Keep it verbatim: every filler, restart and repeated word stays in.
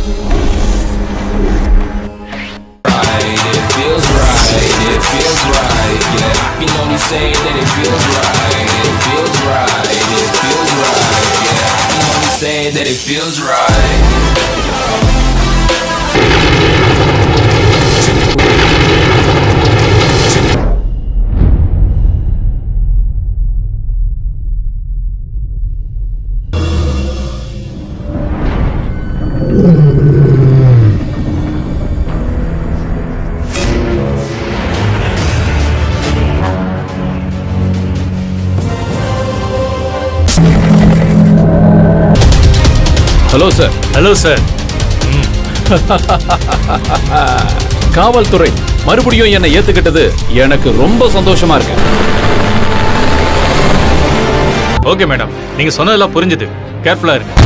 It feels right, it feels right, yeah. I can only say that it feels right, it feels right, it feels right, yeah. I can only say that it feels right. Hello sir. Hello sir. காவல்துறை மறுபடியும் என்னை ஏத்துக்கிட்டது எனக்கு ரொம்ப சந்தோஷமா இருக்கு. Okay madam, நீங்க சொன்னதெல்லாம் புரிஞ்சுது. கேர்ஃபுல்லா இருங்க.